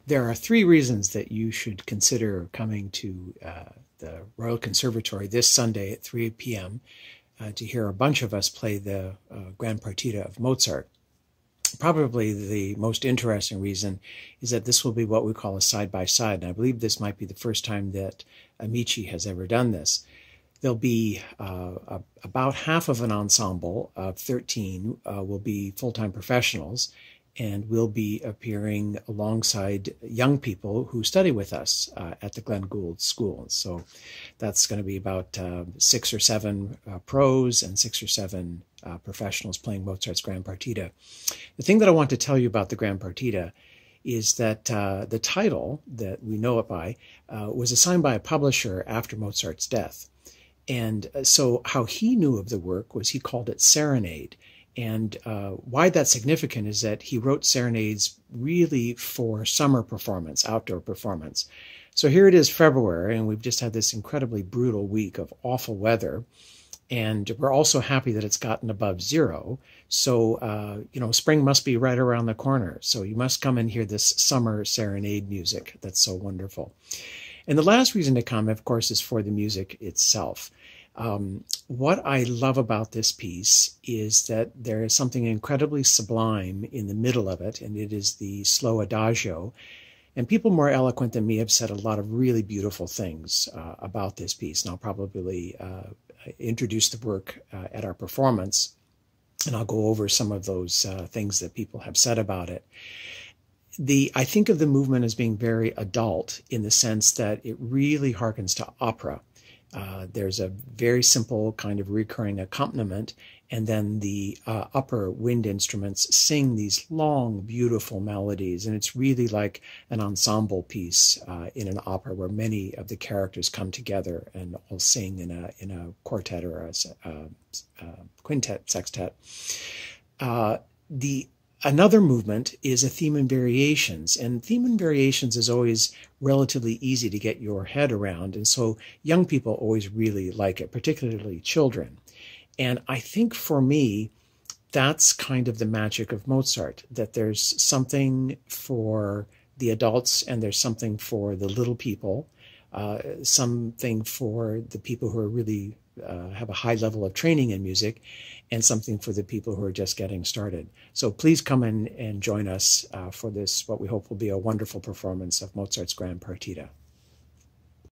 There are three reasons that you should consider coming to the Royal Conservatory this Sunday at 3 p.m. To hear a bunch of us play the Gran Partita of Mozart. Probably the most interesting reason is that this will be what we call a side-by-side, and I believe this might be the first time that Amici has ever done this. There'll be about half of an ensemble of 13 will be full-time professionals, and will be appearing alongside young people who study with us at the Glenn Gould School. So that's going to be about 6 or 7 pros and 6 or 7 professionals playing Mozart's Gran Partita. The thing that I want to tell you about the Gran Partita is that the title that we know it by was assigned by a publisher after Mozart's death. And so how he knew of the work was he called it Serenade. And why that's significant is that he wrote serenades really for summer performance, outdoor performance. So here it is February, and we've just had this incredibly brutal week of awful weather. And we're also happy that it's gotten above 0. So, spring must be right around the corner. So you must come and hear this summer serenade music. That's so wonderful. And the last reason to come, of course, is for the music itself. What I love about this piece is that there is something incredibly sublime in the middle of it, and it is the slow adagio. And people more eloquent than me have said a lot of really beautiful things about this piece, and I'll probably introduce the work at our performance, and I'll go over some of those things that people have said about it. I think of the movement as being very adult in the sense that it really harkens to opera. There's a very simple kind of recurring accompaniment, and then the upper wind instruments sing these long, beautiful melodies, and it's really like an ensemble piece in an opera where many of the characters come together and all sing in a quartet or a quintet, sextet. Another movement is a theme and variations, and theme and variations is always relatively easy to get your head around, and so young people always really like it, particularly children. And I think for me, that's kind of the magic of Mozart, that there's something for the adults and there's something for the little people, something for the people who are really have a high level of training in music, and something for the people who are just getting started. So please come in and join us for this, what we hope will be a wonderful performance of Mozart's Gran Partita.